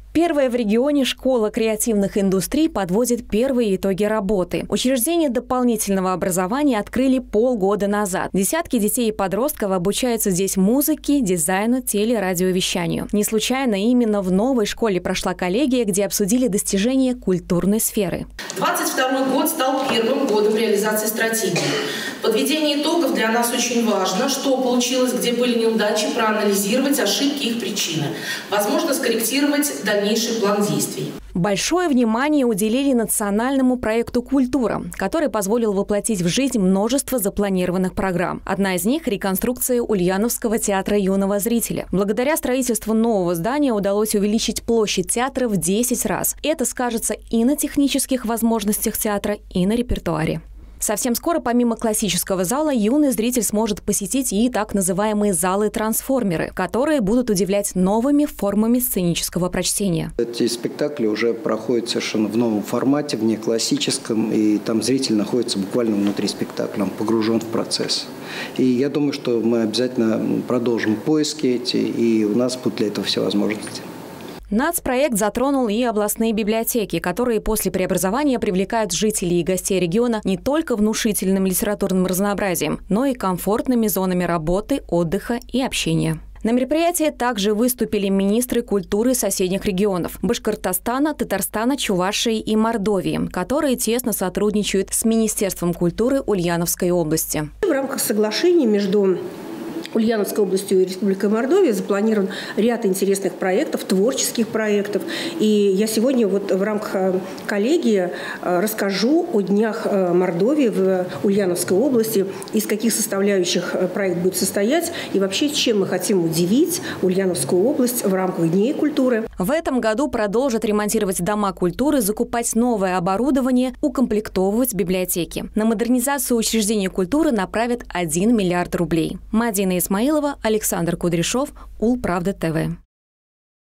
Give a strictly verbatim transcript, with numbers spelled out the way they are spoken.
Первая в регионе школа креативных индустрий подводит первые итоги работы. Учреждение дополнительного образования открыли полгода назад. Десятки детей и подростков обучаются здесь музыке, дизайну, телерадиовещанию. Не случайно именно в новой школе прошла коллегия, где обсудили достижения культурной сферы. двадцать второй год стал первым годом реализации стратегии. Подведение итогов для нас очень важно. Что получилось, где были неудачи, проанализировать ошибки, их причины. Возможно, скорректировать дальнейший план действий. Большое внимание уделили национальному проекту «Культура», который позволил воплотить в жизнь множество запланированных программ. Одна из них – реконструкция Ульяновского театра юного зрителя. Благодаря строительству нового здания удалось увеличить площадь театра в десять раз. Это скажется и на технических возможностях театра, и на репертуаре. Совсем скоро, помимо классического зала, юный зритель сможет посетить и так называемые залы-трансформеры, которые будут удивлять новыми формами сценического прочтения. Эти спектакли уже проходят совершенно в новом формате, в неклассическом, и там зритель находится буквально внутри спектакля, он погружен в процесс. И я думаю, что мы обязательно продолжим поиски эти, и у нас будут для этого все возможности. Нацпроект затронул и областные библиотеки, которые после преобразования привлекают жителей и гостей региона не только внушительным литературным разнообразием, но и комфортными зонами работы, отдыха и общения. На мероприятии также выступили министры культуры соседних регионов – Башкортостана, Татарстана, Чувашии и Мордовии, которые тесно сотрудничают с Министерством культуры Ульяновской области. В рамках соглашений между Ульяновской областью и Республикой Мордовия запланирован ряд интересных проектов, творческих проектов. И я сегодня вот в рамках коллегии расскажу о днях Мордовии в Ульяновской области, из каких составляющих проект будет состоять и вообще чем мы хотим удивить Ульяновскую область в рамках Дней культуры. В этом году продолжат ремонтировать дома культуры, закупать новое оборудование, укомплектовывать библиотеки. На модернизацию учреждений культуры направят один миллиард рублей. Мадина Исмаилова, Александр Кудряшов, Улправда ТВ.